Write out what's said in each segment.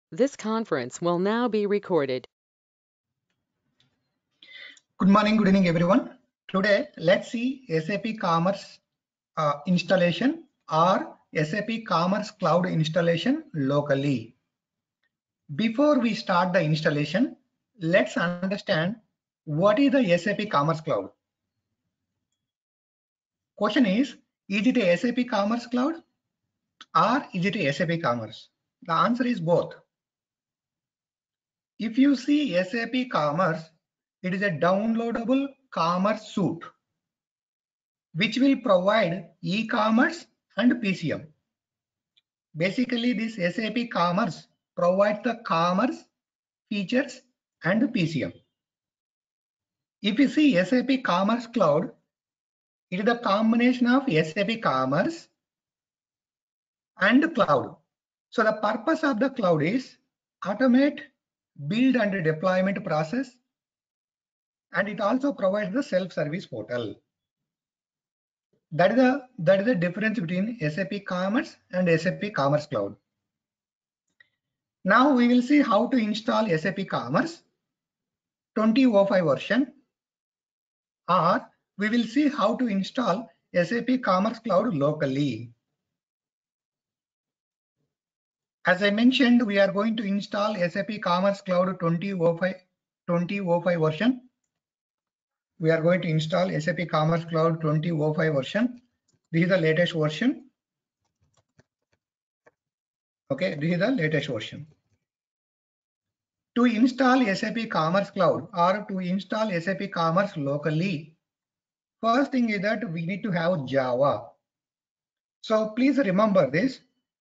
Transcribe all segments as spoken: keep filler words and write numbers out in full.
This conference will now be recorded. Good morning, good evening, everyone. Today, let's see S A P Commerce uh, installation or S A P Commerce Cloud installation locally. Before we start the installation, let's understand what is the S A P Commerce Cloud. Question is, is it a S A P Commerce Cloud or is it a S A P Commerce? The answer is both. If you see S A P Commerce, it is a downloadable commerce suite which will provide e-commerce and P C M. Basically, this S A P Commerce provides the commerce features and P C M. If you see S A P Commerce Cloud, it is the combination of S A P Commerce and cloud. So the purpose of the cloud is automate, build and deployment process, and it also provides the self-service portal. That is the that is the difference between S A P Commerce and S A P Commerce Cloud. Now we will see how to install S A P Commerce twenty oh five version, or we will see how to install S A P Commerce Cloud locally. As I mentioned, we are going to install S A P Commerce Cloud twenty oh five version. We are going to install S A P Commerce Cloud twenty oh five version. This is the latest version. Okay, this is the latest version. To install S A P Commerce Cloud or to install S A P Commerce locally, first thing is that we need to have Java. So please remember this.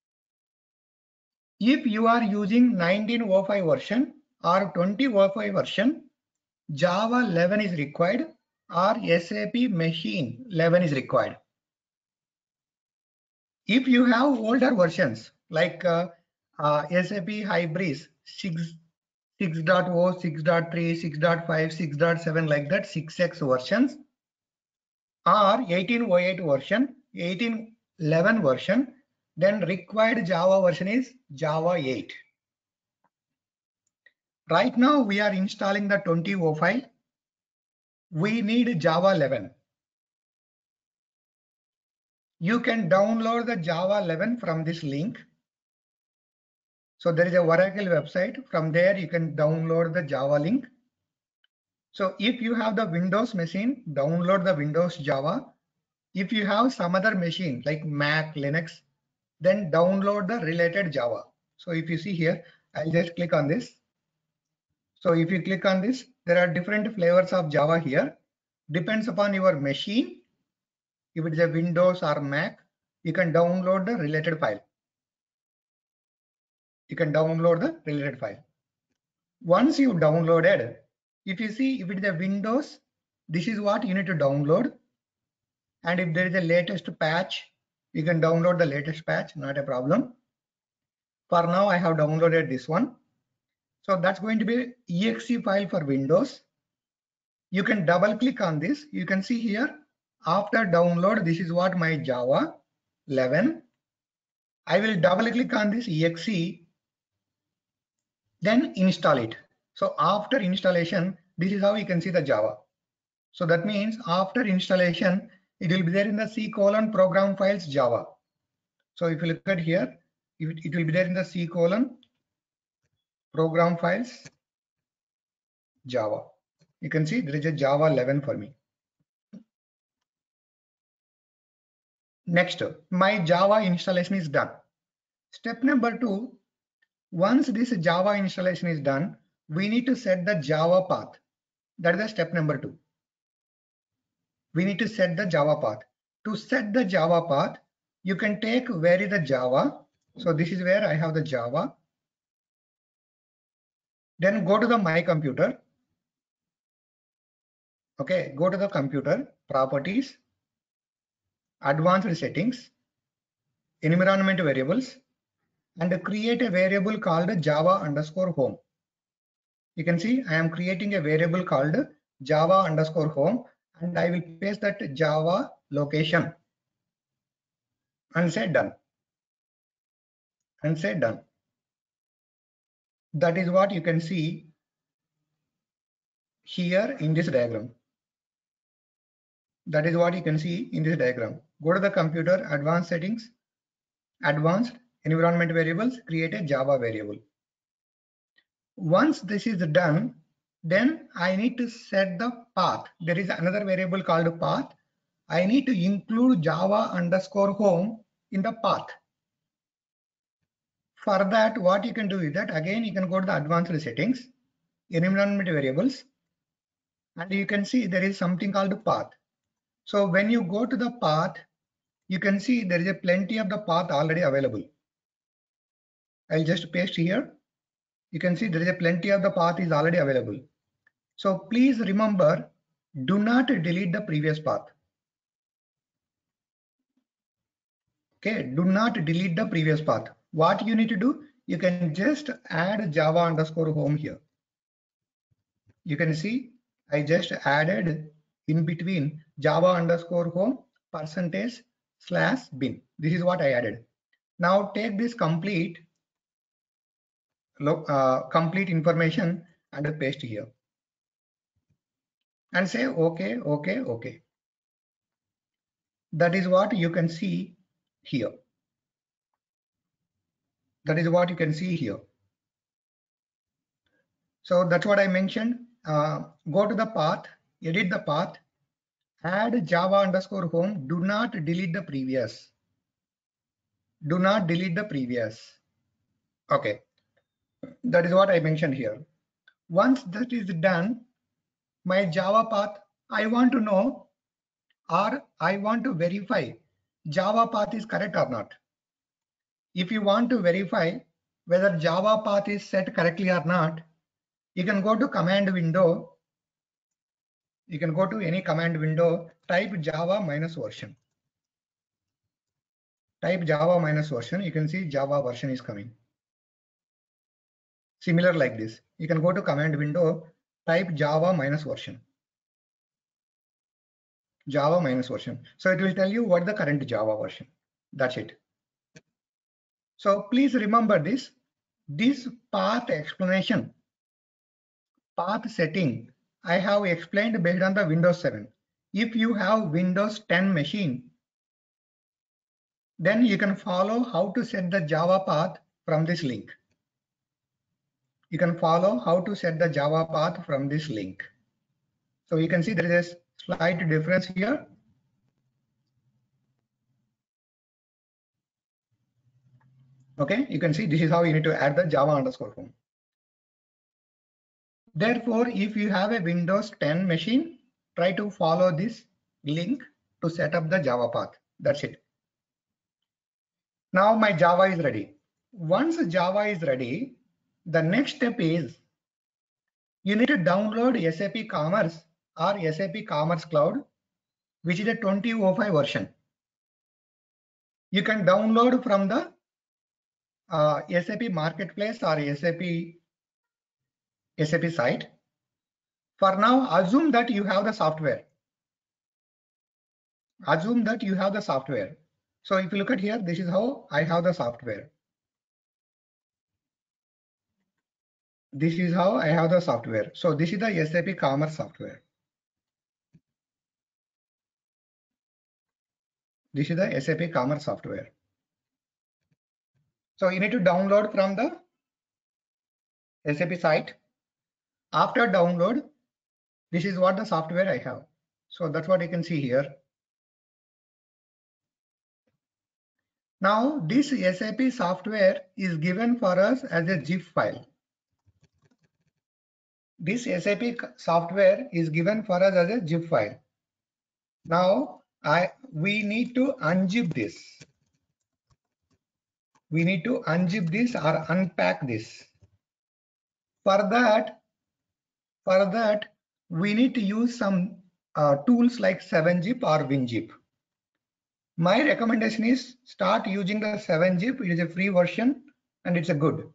If you are using nineteen oh five version or twenty oh five version, Java eleven is required or S A P Machine eleven is required. If you have older versions like uh, uh, S A P Hybris six, six point oh, six point three, six point five, six point seven like that, six X versions, or eighteen oh eight version, eighteen eleven version, then required Java version is Java eight. Right now we are installing the twenty oh five. We need Java eleven. You can download the Java eleven from this link. So there is a Oracle website. From there you can download the Java link. So if you have the Windows machine, download the Windows Java. If you have some other machine like Mac, Linux, then download the related Java. So if you see here, I'll just click on this. So if you click on this, there are different flavors of Java here. Depends upon your machine. If it is a Windows or Mac, you can download the related file. You can download the related file. Once you downloaded, if you see if it is a Windows, this is what you need to download. And if there is a latest patch, you can download the latest patch, not a problem. For now, I have downloaded this one. So that's going to be E X E file for Windows. You can double click on this. You can see here, after download, this is what my Java eleven. I will double click on this E X E, then install it. So after installation, this is how you can see the Java. So that means after installation, it will be there in the C colon program files Java. So if you look at here, it, it will be there in the C colon program files Java. You can see there is a Java eleven for me. Next, my Java installation is done. Step number two, once this Java installation is done, we need to set the Java path. That is the step number two. We need to set the Java path. To set the Java path, you can take where is the Java. So this is where I have the Java. Then go to the My Computer. Okay, go to the computer, properties, advanced settings, environment variables, and create a variable called Java underscore home. You can see I am creating a variable called Java underscore home, and I will paste that Java location and say done. And say done. That is what you can see here in this diagram. That is what you can see in this diagram. Go to the computer, advanced settings, advanced environment variables, create a Java variable. Once this is done, then I need to set the path. There is another variable called path. I need to include Java underscore home in the path. For that, what you can do is that again, you can go to the advanced settings, environment variables, and you can see there is something called path. So when you go to the path, you can see there is a plenty of the path already available. I'll just paste here. You can see there is a plenty of the path is already available. So please remember, do not delete the previous path. Okay, do not delete the previous path. What you need to do, you can just add Java underscore home here. You can see I just added in between Java underscore home percentage slash bin. This is what I added. Now take this complete uh, complete information and paste here and say okay, okay, okay. That is what you can see here. That is what you can see here. So that's what I mentioned. Uh, go to the path, edit the path, add Java underscore home. Do not delete the previous. Do not delete the previous. Okay. That is what I mentioned here. Once that is done, my Java path, I want to know or I want to verify Java path is correct or not. If you want to verify whether Java path is set correctly or not, you can go to command window. You can go to any command window, type Java minus version. Type Java minus version. You can see Java version is coming. Similar like this. You can go to command window, type Java minus version. Java minus version. So it will tell you what the current Java version. That's it. So please remember this. This path explanation, path setting, I have explained based on the Windows seven. If you have Windows ten machine, then you can follow how to set the Java path from this link. You can follow how to set the Java path from this link. So you can see there is a slight difference here. Okay, you can see this is how you need to add the Java underscore home. Therefore, if you have a Windows ten machine, try to follow this link to set up the Java path. That's it. Now my Java is ready. Once Java is ready, the next step is you need to download S A P Commerce or S A P Commerce Cloud, which is a twenty oh five version. You can download from the uh, S A P Marketplace or S A P S A P site. For now, assume that you have the software. Assume that you have the software. So if you look at here, this is how I have the software. This is how I have the software. So this is the S A P Commerce software. This is the S A P Commerce software. So you need to download from the S A P site. After download, this is what the software I have. So that's what you can see here. Now this S A P software is given for us as a zip file. This S A P software is given for us as a zip file. Now I we need to unzip this. We need to unzip this or unpack this. For that, for that, we need to use some uh, tools like seven zip or WinZip. My recommendation is start using the seven zip. It is a free version and it's a good.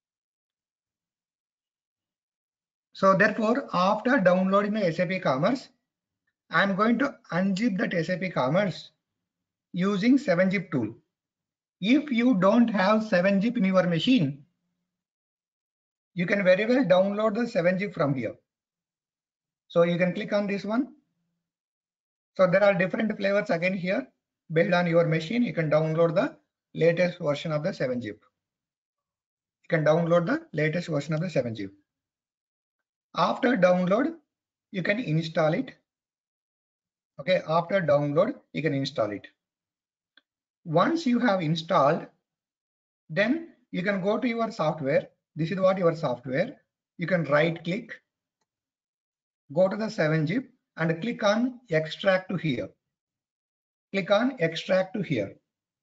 So therefore, after downloading the S A P Commerce, I'm going to unzip that S A P Commerce using seven zip tool. If you don't have seven zip in your machine, you can very well download the seven zip from here. So you can click on this one. So there are different flavors again here. Based on your machine, you can download the latest version of the seven zip. You can download the latest version of the seven zip. After download, you can install it. Okay, after download, you can install it. Once you have installed, then you can go to your software. This is what your software. You can right click, go to the seven zip and click on extract to here. Click on extract to here.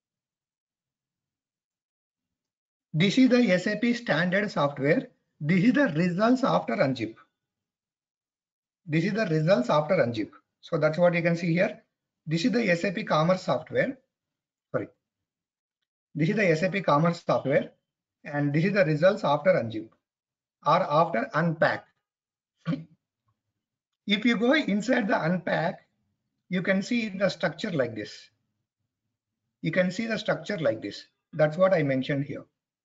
This is the S A P standard software. This is the results after unzip. This is the results after unzip. So that's what you can see here. This is the S A P Commerce software. Sorry. This is the S A P Commerce software, and this is the results after unzip or after unpack. If you go inside the unpack, you can see the structure like this. You can see the structure like this. That's what I mentioned here.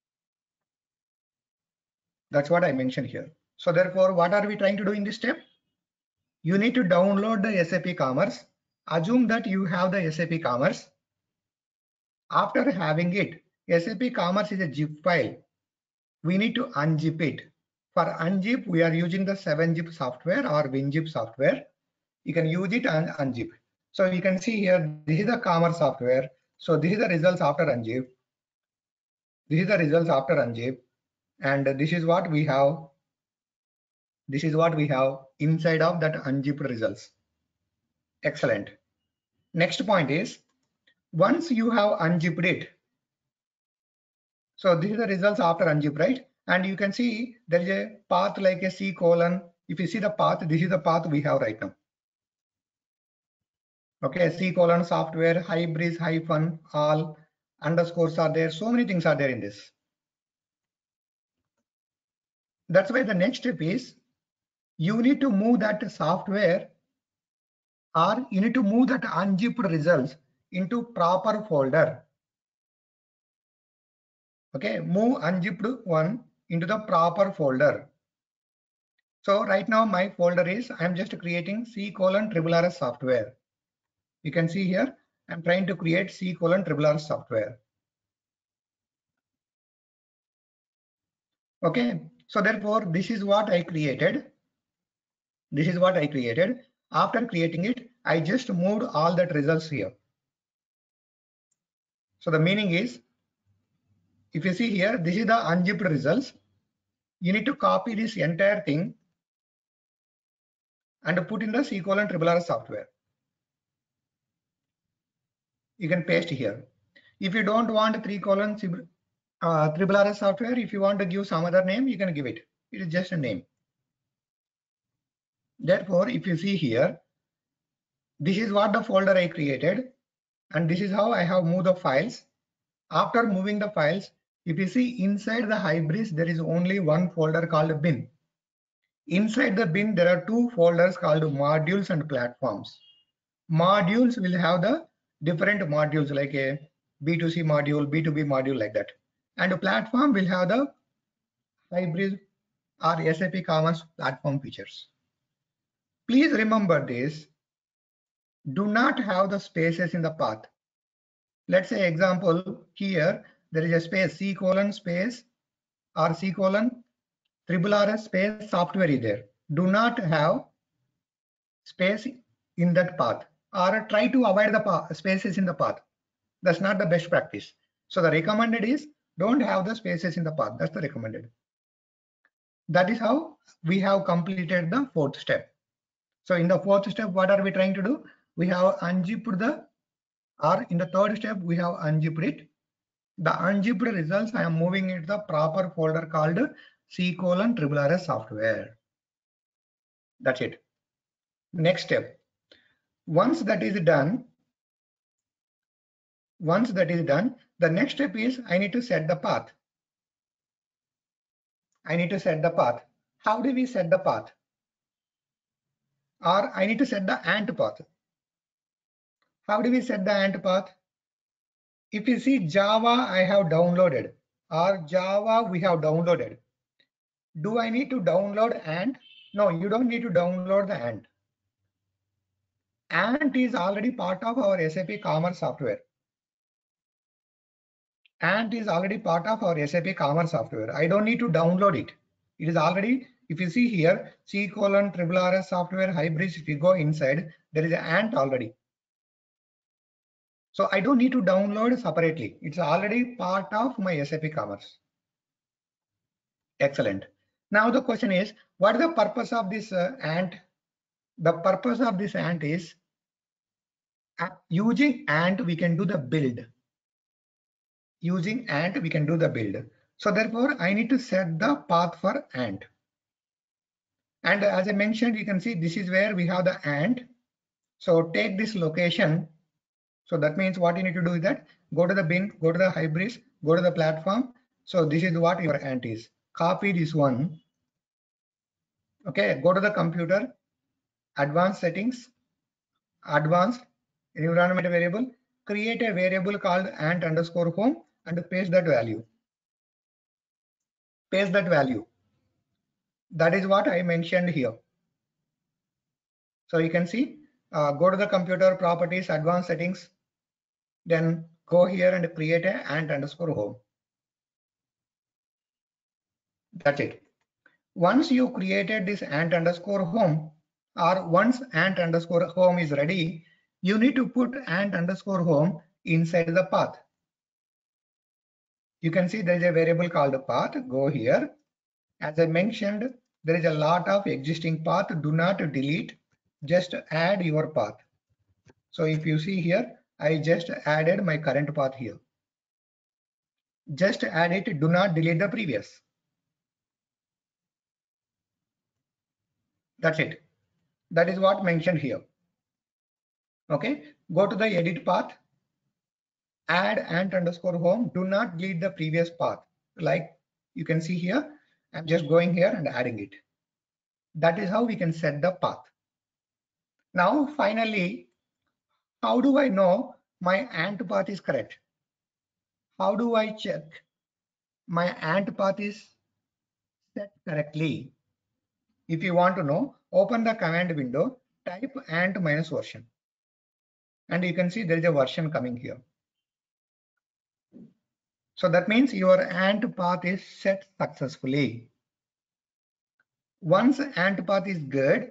That's what I mentioned here. So therefore, what are we trying to do in this step? You need to download the S A P Commerce. Assume that you have the S A P Commerce. After having it, S A P Commerce is a zip file. We need to unzip it. For unzip, we are using the seven zip software or WinZip software. You can use it and unzip. So you can see here, this is the Commerce software. So this is the results after unzip. This is the results after unzip. And this is what we have. This is what we have inside of that unzipped results. Excellent. Next point is, once you have unzipped it, so this is the results after unzip, right? And you can see there is a path like a C colon. If you see the path, this is the path we have right now. Okay, C colon software, hybris, hyphen, all, underscores are there. So many things are there in this. That's why the next step is, you need to move that software, or you need to move that unzipped results into proper folder. Okay, move unzipped one into the proper folder. So right now my folder is, I'm just creating C colon triple R S software. You can see here, I'm trying to create C colon triple R S software. Okay, so therefore this is what I created. This is what I created. After creating it, I just moved all that results here. So the meaning is, if you see here, this is the unzipped results. You need to copy this entire thing and put in the C colon triple R software. You can paste here. If you don't want three colon uh, triple R software, if you want to give some other name, you can give it. It is just a name. Therefore, if you see here, this is what the folder I created, and this is how I have moved the files. After moving the files, if you see inside the hybris, there is only one folder called bin. Inside the bin, there are two folders called modules and platforms. Modules will have the different modules like a B two C module, B two B module, like that. And the platform will have the hybris or S A P Commerce platform features. Please remember this. Do not have the spaces in the path. Let's say example here, there is a space C colon space or C colon triple R S space software is there. Do not have space in that path, or try to avoid the path, spaces in the path. That's not the best practice. So the recommended is, don't have the spaces in the path. That's the recommended. That is how we have completed the fourth step. So in the fourth step, what are we trying to do? We have unzipped the, or in the third step, we have unzipped it. The unzipped results, I am moving it to the proper folder called C colon triple R S software. That's it. Next step. Once that is done, once that is done, the next step is, I need to set the path. I need to set the path. How do we set the path? Or I need to set the ant path. How do we set the ant path? If you see Java, I have downloaded, or Java we have downloaded. Do I need to download Ant? No, you don't need to download the Ant. Ant is already part of our S A P Commerce software. Ant is already part of our S A P Commerce software. I don't need to download it. It is already, if you see here, C colon triple R S software Hybris, if you go inside, there is an Ant already. So I don't need to download separately. It's already part of my S A P Commerce. Excellent. Now the question is, what is the purpose of this uh, Ant? The purpose of this Ant is uh, using Ant, we can do the build. Using Ant, we can do the build. So therefore, I need to set the path for Ant. And as I mentioned, you can see this is where we have the Ant. So take this location. So that means what you need to do is that go to the bin, go to the Hybris, go to the platform. So this is what your Ant is. Copy this one. Okay, go to the computer, advanced settings, advanced environment variable, create a variable called Ant underscore home and paste that value. Paste that value. That is what I mentioned here. So you can see, uh, go to the computer properties, advanced settings, then go here and create a Ant underscore home. That's it. Once you created this Ant underscore home, or once Ant underscore home is ready, you need to put Ant underscore home inside the path. You can see there is a variable called path. Go here. As I mentioned, there is a lot of existing path. Do not delete. Just add your path. So if you see here, I just added my current path here. Just add it. Do not delete the previous. That's it. That is what mentioned here. Okay. Go to the edit path. Add Ant underscore home. Do not delete the previous path. Like you can see here, I'm just going here and adding it. That is how we can set the path. Now, finally, how do I know my Ant path is correct? How do I check my Ant path is set correctly? If you want to know, open the command window, type Ant minus version. And you can see there is a version coming here. So that means your Ant path is set successfully. Once Ant path is good,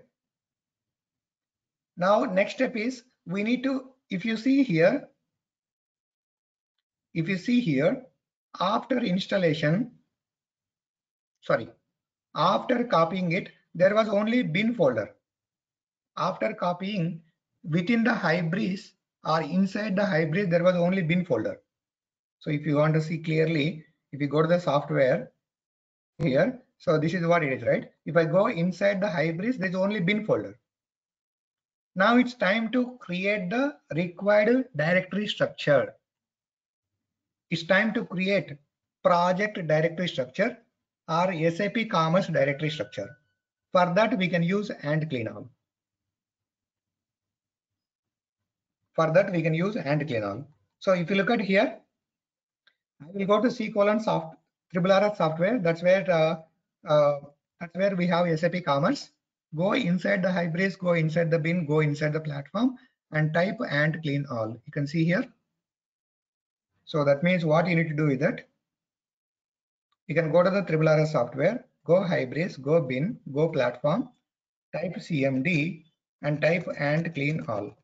now next step is we need to, if you see here, if you see here, after installation, sorry, after copying it, there was only bin folder. After copying within the Hybris or inside the Hybris, there was only bin folder. So if you want to see clearly, if you go to the software here, so this is what it is, right? If I go inside the Hybris, there's only bin folder. Now it's time to create the required directory structure. It's time to create project directory structure or S A P Commerce directory structure. For that, we can use Ant clean all. For that, we can use Ant clean all. So if you look at here, I will go to C colon soft triple R S software. That's where uh, uh, that's where we have S A P Commerce. Go inside the Hybris, go inside the bin, go inside the platform, and type Ant clean all. You can see here. So that means what you need to do is that you can go to the triple R S software, go Hybris, go bin, go platform, type C M D and type Ant clean all.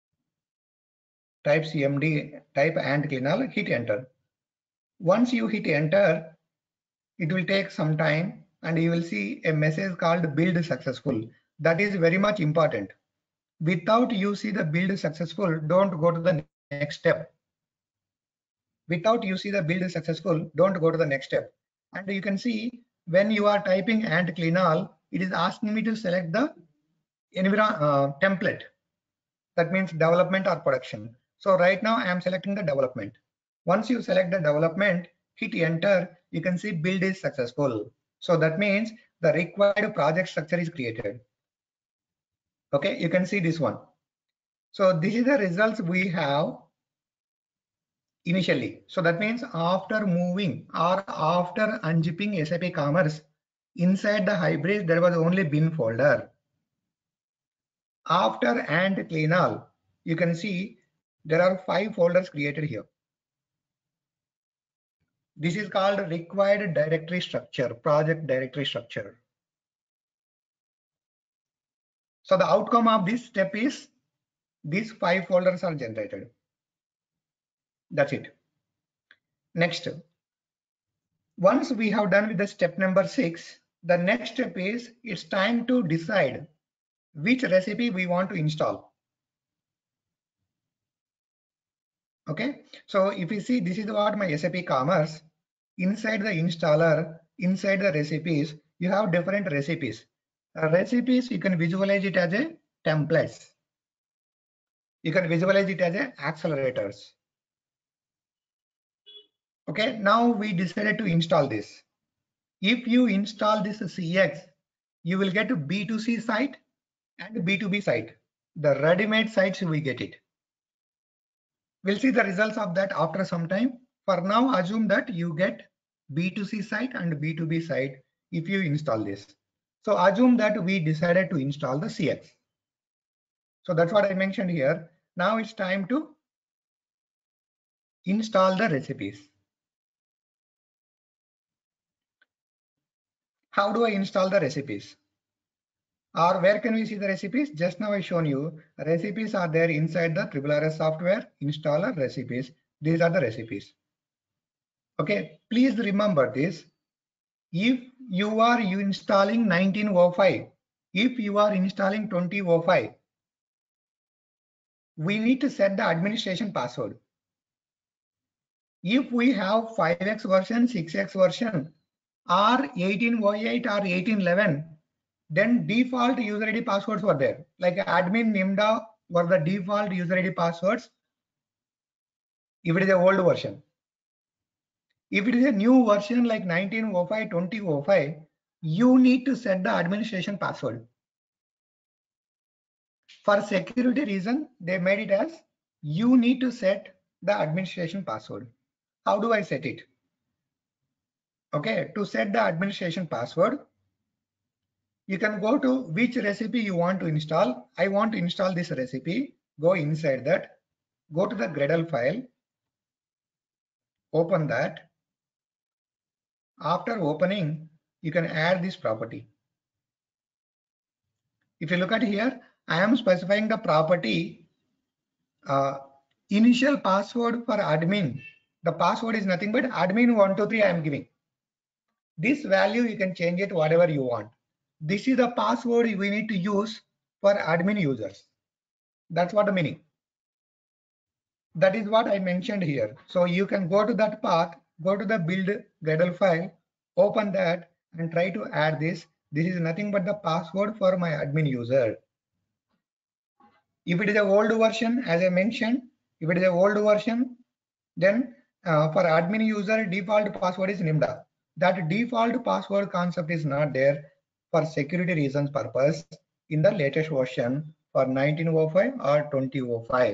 Type C M D, type Ant clean all, hit enter. Once you hit enter, it will take some time and you will see a message called build successful. That is very much important. Without you see the build successful, don't go to the next step. Without you see the build successful, don't go to the next step. And you can see when you are typing Ant clean all, it is asking me to select the environment uh, template. That means development or production. So right now I am selecting the development. Once you select the development, hit enter, you can see build is successful. So that means the required project structure is created. Okay, you can see this one. So this is the results we have initially. So that means after moving or after unzipping S A P Commerce, Inside the hybrid, there was only bin folder. After and clean all, you can see there are five folders created here. This is called required directory structure, project directory structure. So the outcome of this step is these five folders are generated. That's it. Next, once we have done with the step number six, the next step is it's time to decide which recipe we want to install. Okay, so if you see, this is what my S A P Commerce. Inside the installer, inside the recipes, you have different recipes. Uh, recipes, you can visualize it as a templates. You can visualize it as a accelerators. Okay, now we decided to install this. If you install this C X, you will get a B two C site and B two B site. The ready-made sites, we get it. We'll see the results of that after some time. For now, assume that you get B two C site and B two B site if you install this. So assume that we decided to install the C X. So that's what I mentioned here. Now it's time to install the recipes. How do I install the recipes? Or where can we see the recipes? Just now I shown you recipes are there inside the Triple R S software installer recipes. These are the recipes. Okay, please remember this. If you are installing nineteen oh five, if you are installing twenty oh five, we need to set the administration password. If we have five X version, six X version, or eighteen oh eight or eighteen eleven, then default user I D passwords were there. Like admin nimda were the default user I D passwords if it is an old version. If it is a new version like nineteen oh five, twenty oh five, you need to set the administration password. For security reason, they made it as you need to set the administration password. How do I set it? Okay, to set the administration password, you can go to which recipe you want to install. I want to install this recipe. Go inside that, go to the Gradle file, open that. After opening, you can add this property. If you look at here, I am specifying the property uh, initial password for admin. The password is nothing but admin one two three I am giving. This value you can change it whatever you want. This is the password we need to use for admin users. That's what the meaning. That is what I mentioned here. So you can go to that path, go to the build Gradle file, open that and try to add this. This is nothing but the password for my admin user. If it is an old version, as I mentioned, if it is an old version, then uh, for admin user, default password is nimda. That default password concept is not there for security reasons purpose in the latest version for nineteen oh five or twenty oh five.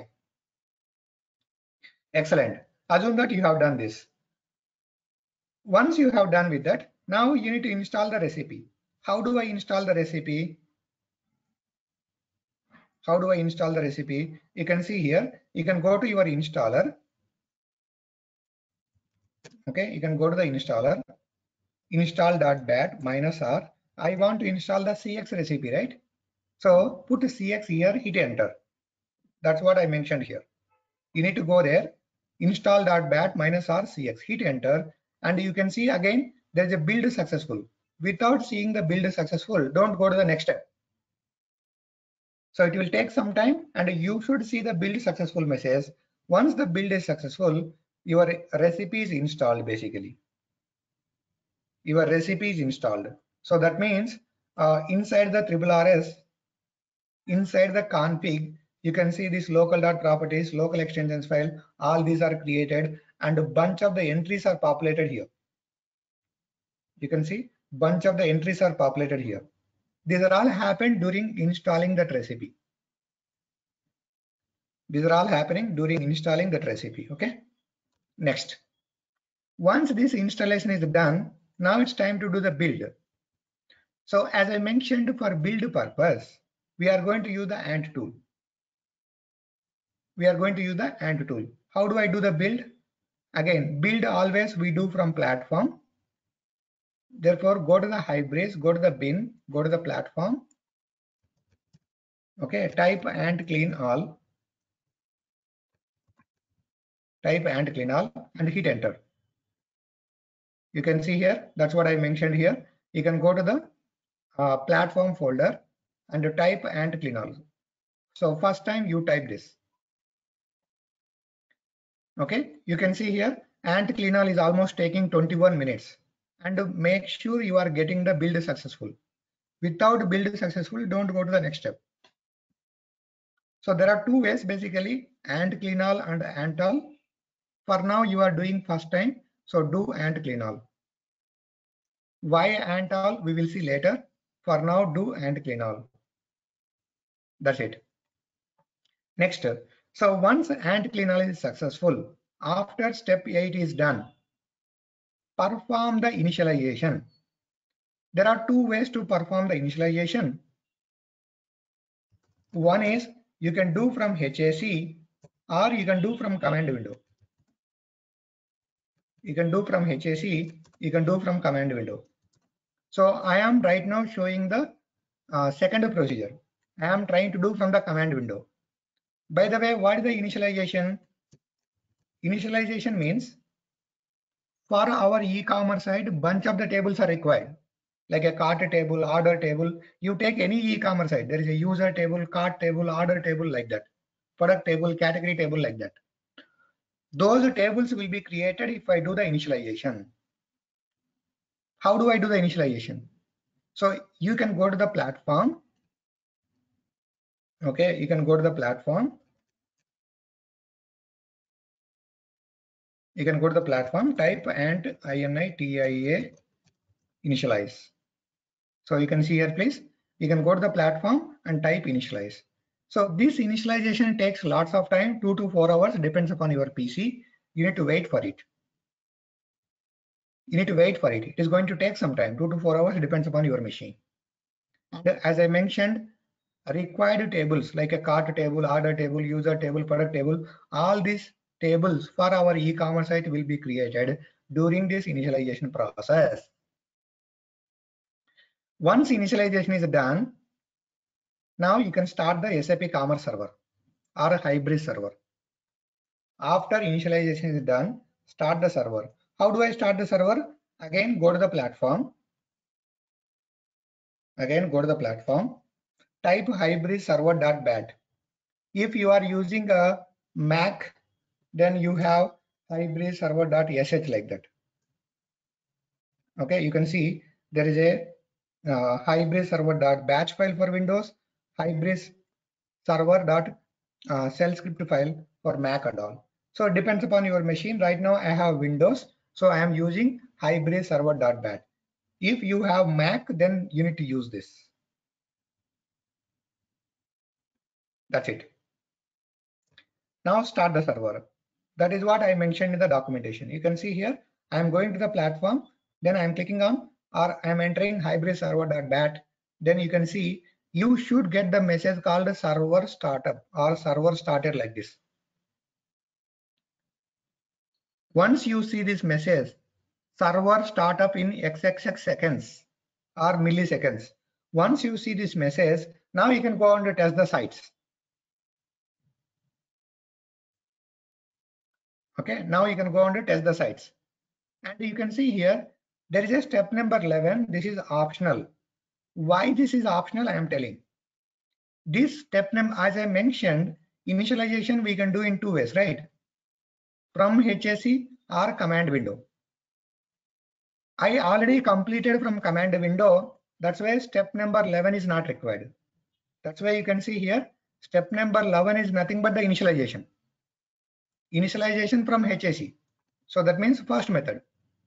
Excellent. Assume that you have done this. Once you have done with that, now you need to install the recipe. How do I install the recipe? How do I install the recipe? You can see here, you can go to your installer. Okay, you can go to the installer, install.bat minus r. I want to install the C X recipe, right? So put C X here, hit enter. That's what I mentioned here. You need to go there, install.bat minus r cx, hit enter, and you can see again there's a build successful. Without seeing the build successful, don't go to the next step. So it will take some time and you should see the build successful message. Once the build is successful, your recipe is installed basically. Your recipe is installed. So that means uh, inside the Triple R S, inside the config, you can see this local.properties, local extensions file, all these are created and a bunch of the entries are populated here. You can see bunch of the entries are populated here. These are all happened during installing that recipe. These are all happening during installing that recipe. Okay. Next, once this installation is done, now it's time to do the build. So as I mentioned, for build purpose, we are going to use the ant tool. We are going to use the ant tool. How do I do the build? Again, build always we do from platform. Therefore, go to the Hybris, go to the bin, go to the platform. Okay, type ant clean all. Type ant clean all and hit enter. You can see here, that's what I mentioned here. You can go to the uh, platform folder and type ant clean all. So first time you type this. Okay, you can see here ant clean all is almost taking twenty-one minutes, and make sure you are getting the build successful. Without build successful, don't go to the next step. So there are two ways basically, ant clean all and ant all. For now you are doing first time, so do ant clean all. Why ant all we will see later. For now do ant clean all. That's it. Next, so once ant clean all is successful, after step eight is done, perform the initialization. There are two ways to perform the initialization. One is you can do from H A C or you can do from command window. You can do from H A C, you can do from command window. So I am right now showing the uh, second procedure. I am trying to do from the command window. By the way, what is the initialization? Initialization means for our e-commerce site, bunch of the tables are required. Like a cart table, order table. You take any e-commerce site, there is a user table, cart table, order table, like that. Product table, category table, like that. Those tables will be created if I do the initialization. How do I do the initialization? So you can go to the platform. Okay, you can go to the platform. You can go to the platform, type ant initialize initialize. So you can see here, please. You can go to the platform and type initialize. So this initialization takes lots of time, two to four hours, depends upon your P C. You need to wait for it. You need to wait for it. It is going to take some time, two to four hours, depends upon your machine. And as I mentioned, required tables like a cart table, order table, user table, product table, all these tables for our e-commerce site will be created during this initialization process. Once initialization is done, now you can start the S A P Commerce Server or a Hybris server. After initialization is done, start the server. How do I start the server? Again, go to the platform. Again, go to the platform. Type hybris server.bat. If you are using a Mac, then you have hybris server.sh like that. Okay, you can see there is a uh, hybris server.batch file for Windows, hybris server.shell uh, script file for Mac and all. So it depends upon your machine. Right now I have Windows, so I am using hybris server.bat. If you have Mac, then you need to use this. That's it. Now start the server. That is what I mentioned in the documentation. You can see here, I am going to the platform, then I am clicking on, or I am entering hybris server.bat. Then you can see you should get the message called server startup or server started like this. Once you see this message, server startup in X X X seconds or milliseconds. Once you see this message, now you can go on to test the sites. Okay, now you can go on to test the sites. And you can see here, there is a step number eleven. This is optional. Why this is optional, I am telling. This step number, as I mentioned, initialization we can do in two ways, right? From H A C or command window. I already completed from command window. That's why step number eleven is not required. That's why you can see here, step number eleven is nothing but the initialization. Initialization from H A C. So that means first method.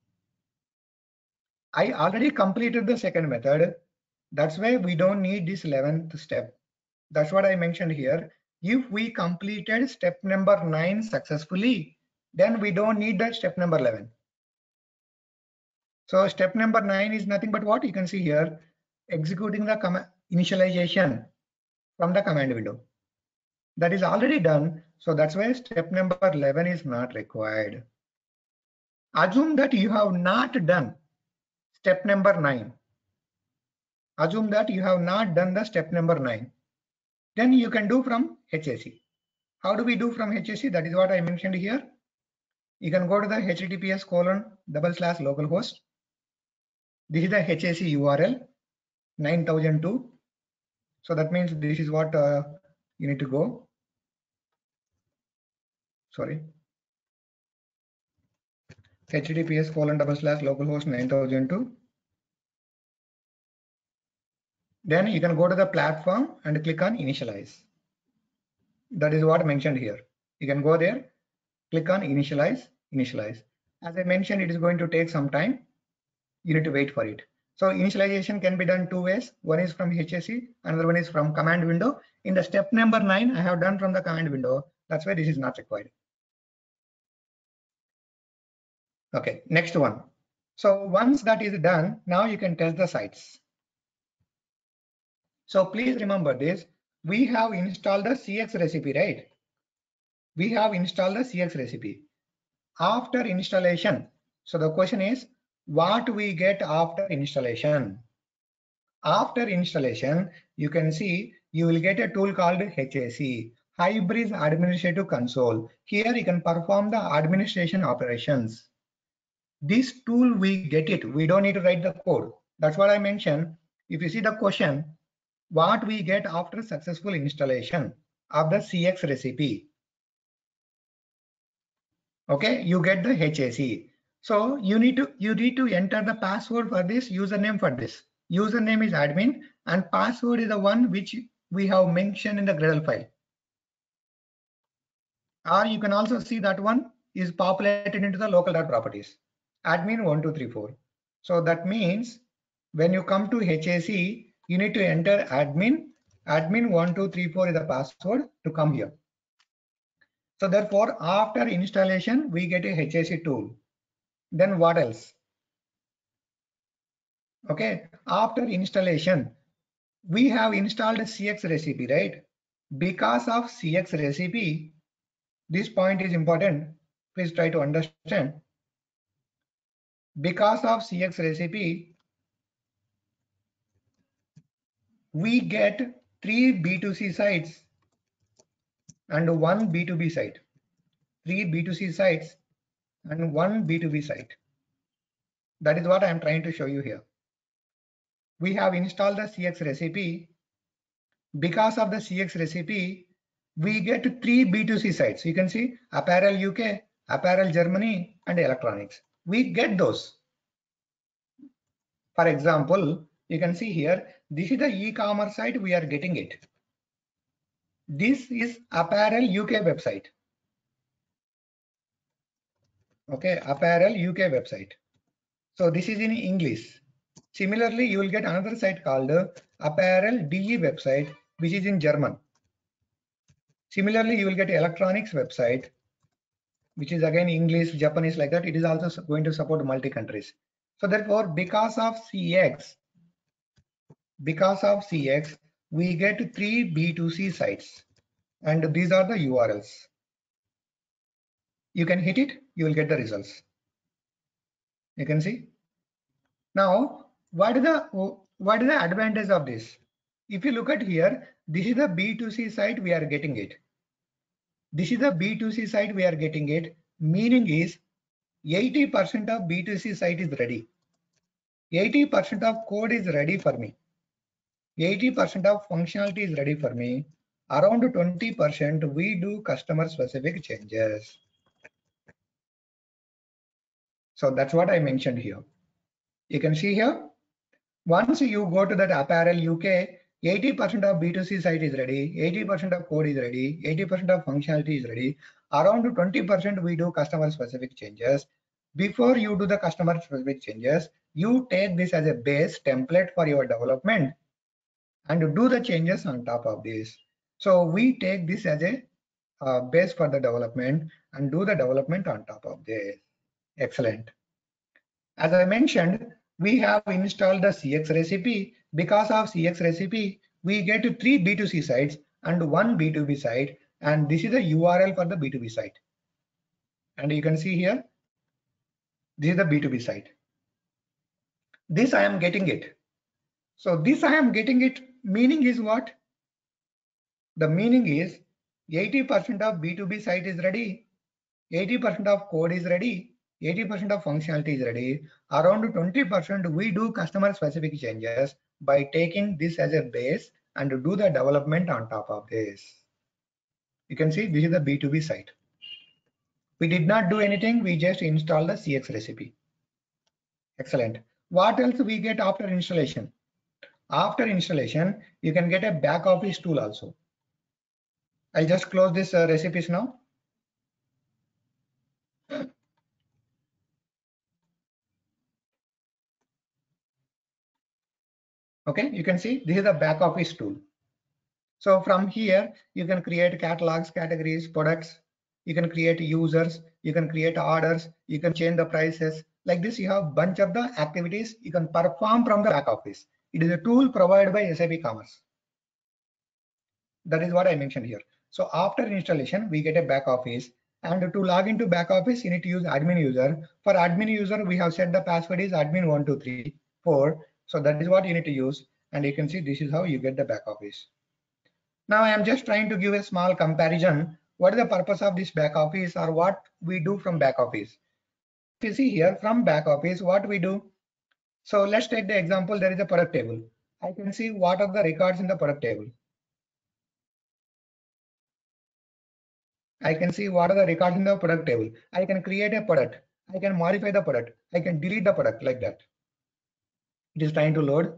I already completed the second method. That's why we don't need this eleventh step. That's what I mentioned here. If we completed step number nine successfully, then we don't need that step number eleven. So step number nine is nothing but what you can see here. executing the command initialization from the command window. That is already done, so that's why step number eleven is not required. Assume that you have not done step number nine. Assume that you have not done the step number nine. Then you can do from H A C. How do we do from H A C? That is what I mentioned here. You can go to the H T T P S colon double slash localhost. This is the H A C U R L nine thousand two. So that means this is what uh, you need to go. Sorry. H T T P S colon double slash localhost nine thousand two. Then you can go to the platform and click on initialize. That is what I mentioned here. You can go there, click on initialize, initialize. As I mentioned, it is going to take some time. You need to wait for it. So initialization can be done two ways. One is from H A C, another one is from command window. In the step number nine, I have done from the command window. That's why this is not required. Okay, next one. So once that is done, now you can test the sites. So please remember this. We have installed the C X recipe, right? We have installed the C X recipe. After installation, so the question is, what we get after installation? After installation, you can see you will get a tool called H A C, Hybris Administrative Console. Here you can perform the administration operations. This tool we get it. We don't need to write the code. That's what I mentioned. If you see the question, what we get after successful installation of the C X recipe. Okay, you get the H A C. So you need to you need to enter the password for this, username for this. Username is admin and password is the one which we have mentioned in the Gradle file. Or you can also see that one is populated into the local dot properties. Admin one two three four. So that means when you come to H A C, you need to enter admin. Admin one two three four is the password to come here. So therefore, after installation, we get a H A C tool. Then what else? Okay, after installation, we have installed a C X recipe, right? Because of C X recipe, this point is important. Please try to understand. Because of C X recipe, we get three B two C sites and one B two B site. Three B two C sites and one B two B site. That is what I am trying to show you here. We have installed the C X recipe. Because of the C X recipe, we get three B two C sites. You can see apparel U K, apparel Germany, and electronics. We get those. For example, you can see here, this is the e-commerce site, we are getting it. This is apparel U K website. Okay, apparel U K website. So this is in English. Similarly, you will get another site called apparel D E website, which is in German. Similarly, you will get electronics website, which is again English, Japanese, like that. It is also going to support multi countries. So therefore, because of C X, because of C X, we get three B two C sites, and these are the U R Ls. You can hit it, you will get the results. You can see. Now, what is the what is the advantage of this? If you look at here, this is the B two C site, we are getting it. This is the B two C site, we are getting it. Meaning is eighty percent of B two C site is ready. eighty percent of code is ready for me. eighty percent of functionality is ready for me. Around twenty percent we do customer specific changes. So that's what I mentioned here. You can see here, once you go to that apparel U K, eighty percent of B two C site is ready, eighty percent of code is ready, eighty percent of functionality is ready. Around twenty percent we do customer specific changes. Before you do the customer specific changes, you take this as a base template for your development and do the changes on top of this. So we take this as a uh, base for the development and do the development on top of this. Excellent. As I mentioned, we have installed the C X recipe. Because of C X recipe, we get three B two C sites and one B two B site, and this is the U R L for the B two B site. And you can see here, this is the B two B site. This I am getting it. So this I am getting it meaning is what? The meaning is eighty percent of B two B site is ready, eighty percent of code is ready, eighty percent of functionality is ready. Around twenty percent we do customer specific changes by taking this as a base and do the development on top of this. You can see this is the B two B site. We did not do anything, we just installed the C X recipe. Excellent. What else we get after installation? After installation, you can get a back office tool also. I'll just close this uh, recipes now. Okay, you can see this is the back office tool. So from here, you can create catalogs, categories, products. You can create users. You can create orders. You can change the prices. Like this, you have bunch of the activities you can perform from the back office. It is a tool provided by S A P Commerce. That is what I mentioned here. So after installation, we get a back office. And to log into back office, you need to use admin user. For admin user, we have set the password is admin one two three four. So that is what you need to use. And you can see this is how you get the back office. Now I am just trying to give a small comparison. What is the purpose of this back office or what we do from back office? If you see here from back office, what we do. So let's take the example. There is a product table. I can see what are the records in the product table. I can see what are the records in the product table. I can create a product. I can modify the product. I can delete the product like that. It is trying to load.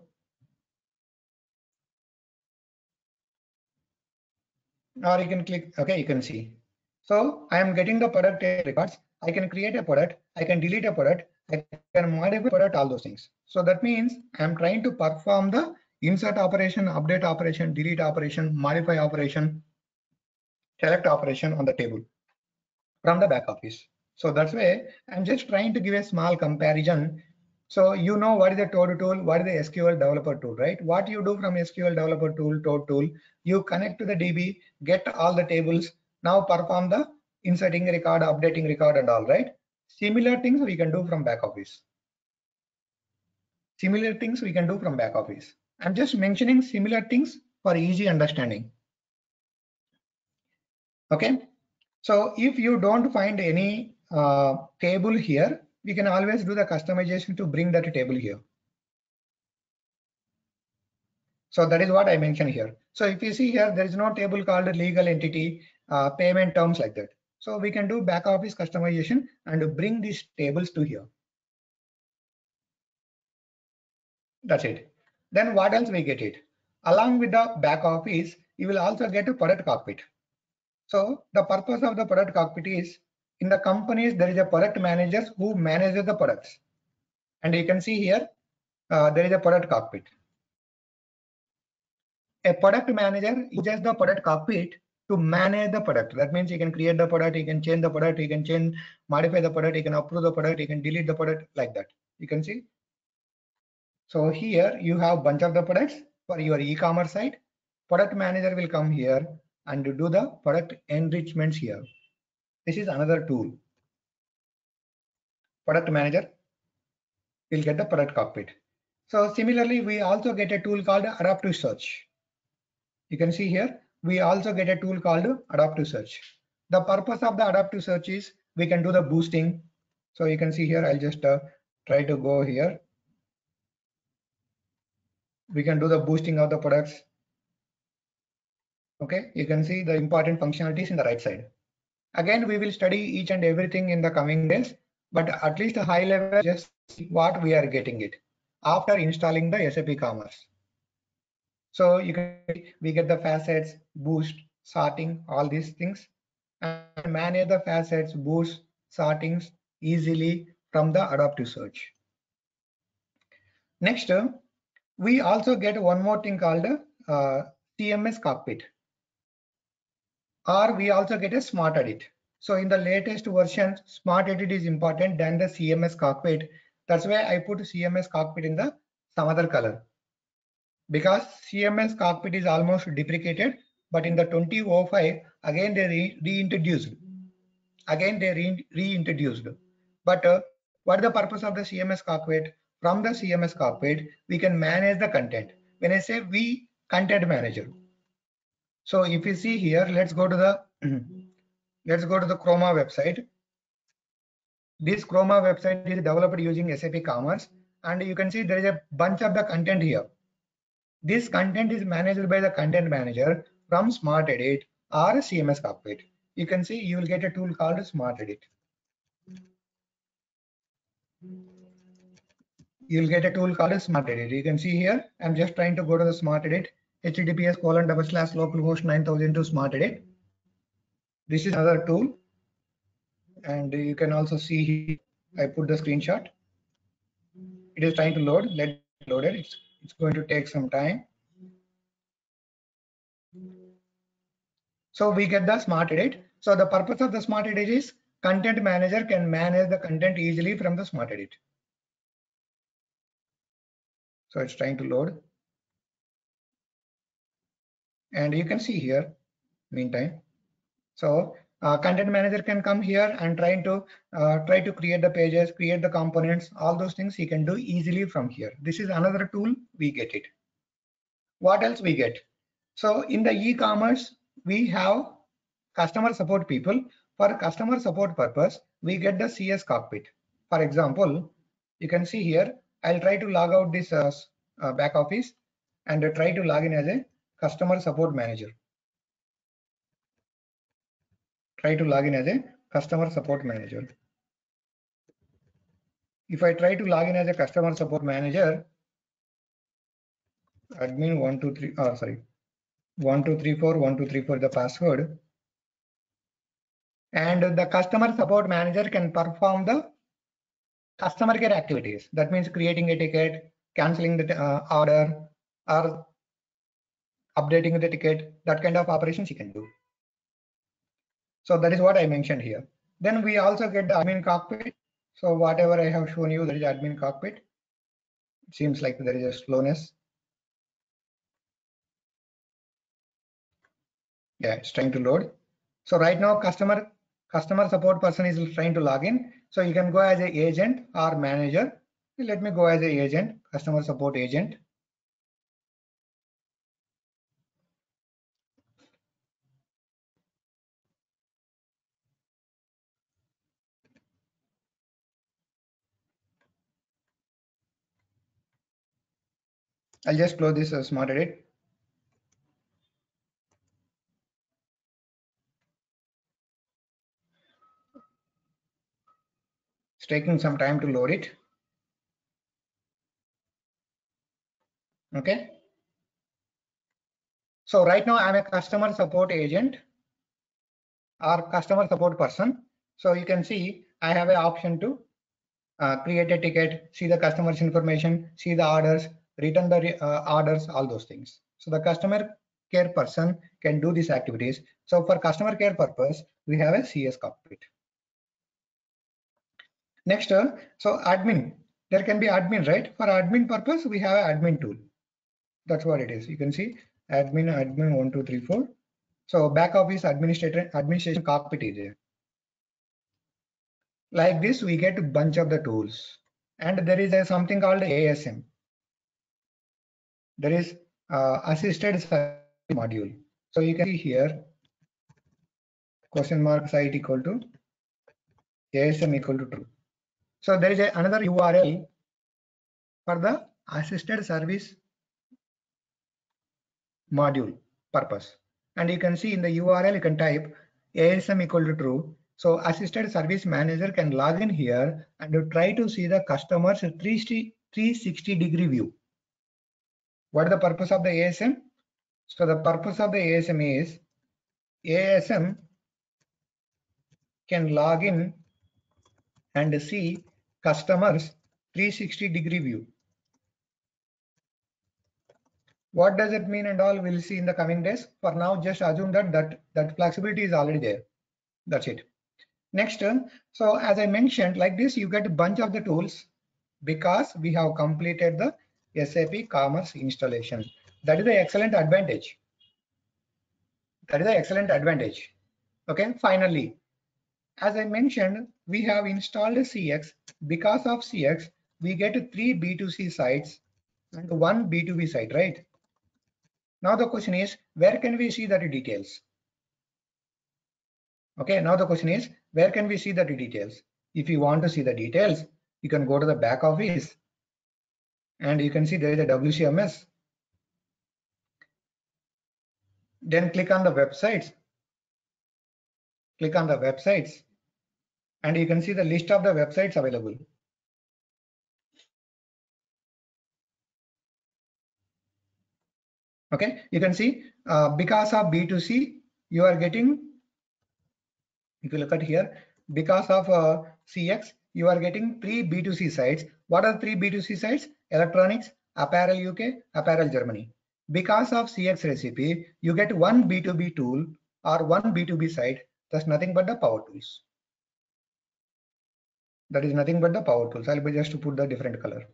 Or you can click, okay, you can see. So I am getting the product records. I can create a product. I can delete a product. I can modify product, all those things. So that means I am trying to perform the insert operation, update operation, delete operation, modify operation, select operation on the table from the back office. So that's why I'm just trying to give a small comparison. So you know what is the Toad tool, what is the S Q L developer tool, right? What you do from S Q L developer tool, Toad tool, you connect to the D B, get all the tables, now perform the inserting record, updating record and all, right? Similar things we can do from back office. Similar things we can do from back office. I'm just mentioning similar things for easy understanding. Okay. So if you don't find any uh, table here, we can always do the customization to bring that table here. So that is what I mentioned here. So if you see here, there is no table called legal entity, uh, payment terms like that. So we can do back office customization and bring these tables to here. That's it. Then what else we get it? Along with the back office, you will also get a product cockpit. So the purpose of the product cockpit is in the companies, there is a product manager who manages the products. And you can see here, uh, there is a product cockpit. A product manager uses the product cockpit to manage the product. That means he can create the product, he can change the product, he can change, modify the product, he can approve the product, he can delete the product like that. You can see. So here you have bunch of the products for your e-commerce site. Product manager will come here and do the product enrichments here. This is another tool. Product manager will get the product cockpit. So similarly, we also get a tool called adaptive search. You can see here, we also get a tool called adaptive search. The purpose of the adaptive search is we can do the boosting. So you can see here, I'll just uh, try to go here. We can do the boosting of the products. Okay, you can see the important functionalities in the right side. Again, we will study each and everything in the coming days, but at least a high level, just see what we are getting it after installing the S A P Commerce. So you can we get the facets, boost, sorting, all these things, and manage the facets, boost, sortings easily from the adaptive search. Next, we also get one more thing called uh, C M S cockpit, or we also get a smart edit. So in the latest version, smart edit is important than the C M S cockpit. That's why I put C M S cockpit in the some other color. because C M S cockpit is almost deprecated, but in the twenty oh five, again they re reintroduced. Again they re reintroduced. But uh, what is the purpose of the C M S cockpit? From the C M S cockpit, we can manage the content. When I say we, content manager. So if you see here, let's go to the let's go to the Chroma website. This Chroma website is developed using S A P Commerce, and you can see there is a bunch of the content here. This content is managed by the content manager from Smart Edit or C M S cockpit. You can see you will get a tool called Smart Edit. You'll get a tool called Smart Edit. You can see here, I'm just trying to go to the Smart Edit, H T T P S colon double slash localhost nine thousand to Smart Edit. This is another tool. And you can also see here, I put the screenshot. It is trying to load. Let it load it. It's, it's going to take some time. So we get the Smart Edit. So the purpose of the Smart Edit is content manager can manage the content easily from the Smart Edit. So it's trying to load. And you can see here, meantime. So uh, content manager can come here and trying to uh, try to create the pages, create the components, all those things he can do easily from here. This is another tool, we get it. What else we get? So in the e-commerce, we have customer support people. For customer support purpose, we get the C S cockpit. For example, you can see here, I'll try to log out this uh, uh, back office and uh, try to log in as a customer support manager. Try to log in as a customer support manager. If I try to log in as a customer support manager, admin one two three, oh sorry, one two three four one two three four the password, and the customer support manager can perform the customer care activities. That means creating a ticket, canceling the uh, order, or updating the ticket. That kind of operations he can do. So that is what I mentioned here. Then we also get the admin cockpit. So whatever I have shown you, there is admin cockpit. It seems like there is a slowness. Yeah, it's trying to load. So right now customer customer support person is trying to log in. So you can go as an agent or manager. Let me go as an agent, customer support agent. I'll just close this uh, Smart Edit. It's taking some time to load it. Okay. So right now I'm a customer support agent or customer support person. So you can see I have an option to uh, create a ticket, see the customer's information, see the orders, return the uh, orders, all those things. So the customer care person can do these activities. So for customer care purpose, we have a C S cockpit. Next, uh, so admin, there can be admin, right? For admin purpose, we have an admin tool. That's what it is. You can see admin, admin one, two, three, four. So back office administrator, administration cockpit is there. Like this, we get a bunch of the tools. And there is a, something called A S M. There is uh, assisted service module. So you can see here, question mark site equal to A S M equal to true. So there is a, another U R L for the assisted service module purpose. And you can see in the U R L, you can type A S M equal to true. So assisted service manager can log in here and try to see the customer's three sixty degree view. What is the purpose of the A S M? So the purpose of the A S M is A S M can log in and see customers three sixty degree view. What does it mean and all we'll see in the coming days. For now, just assume that that, that flexibility is already there. That's it. Next, so as I mentioned, like this, you get a bunch of the tools because we have completed the S A P Commerce installation. That is the excellent advantage. That is the excellent advantage. Okay, finally, as I mentioned, we have installed C X. Because of C X, we get three B two C sites and one B two B site, right? Now the question is, where can we see the details? Okay, now the question is, where can we see the details? If you want to see the details, you can go to the back office and you can see there is a W C M S. Then click on the websites. Click on the websites and you can see the list of the websites available. Okay, you can see uh, because of B two C, you are getting, if you look at here, because of uh, C X, you are getting three B two C sites. What are three B two C sites? Electronics, Apparel U K, Apparel Germany. Because of C X recipe, you get one B two B tool or one B two B site. That's nothing but the power tools. That is nothing but the power tools. I'll be just to put the different color.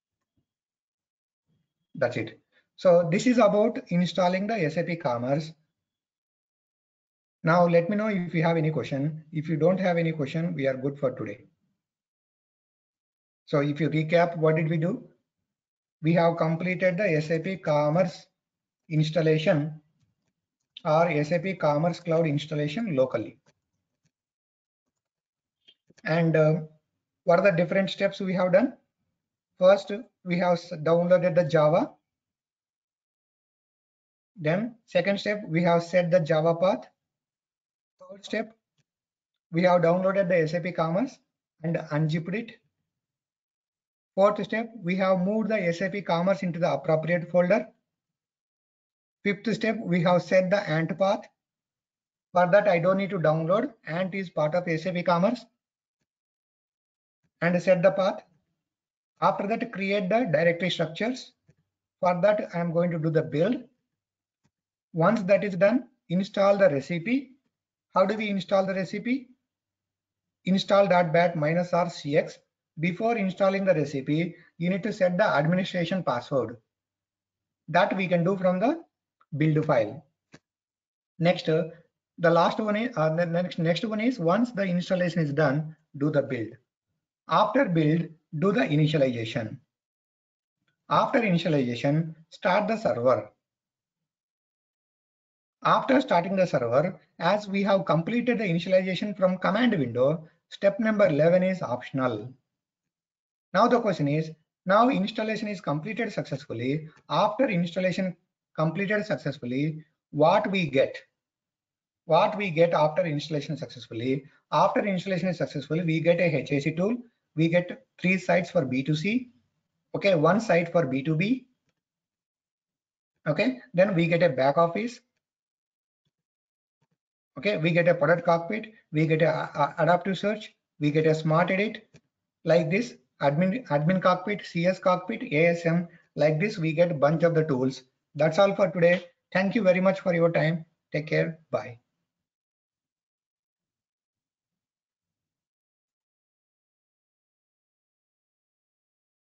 That's it. So this is about installing the S A P Commerce. Now let me know if you have any question. If you don't have any question, we are good for today. So if you recap, what did we do? We have completed the S A P Commerce installation or S A P Commerce Cloud installation locally. And uh, what are the different steps we have done? First, we have downloaded the Java. Then second step, we have set the Java path. Third step, we have downloaded the S A P Commerce and unzipped it. Fourth step, we have moved the S A P Commerce into the appropriate folder. Fifth step, we have set the Ant path. For that, I don't need to download. Ant is part of S A P Commerce. And set the path. After that, create the directory structures. For that, I am going to do the build. Once that is done, install the recipe. How do we install the recipe? Install.bat minus R C X. Before installing the recipe, you need to set the administration password. That we can do from the build file. Next, uh, the last one is uh, the next next one is once the installation is done, do the build. After build, do the initialization. After initialization, start the server. After starting the server, as we have completed the initialization from command window, step number eleven is optional. Now the question is, now installation is completed successfully. After installation completed successfully, what we get? What we get after installation successfully? After installation is successful, we get a H A C tool. We get three sites for B two C. Okay, one site for B two B. Okay, then we get a back office. Okay, we get a product cockpit. We get a, a adaptive search. We get a smart edit like this. Admin admin cockpit, C S cockpit, A S M. Like this, we get a bunch of the tools. That's all for today. Thank you very much for your time. Take care. Bye.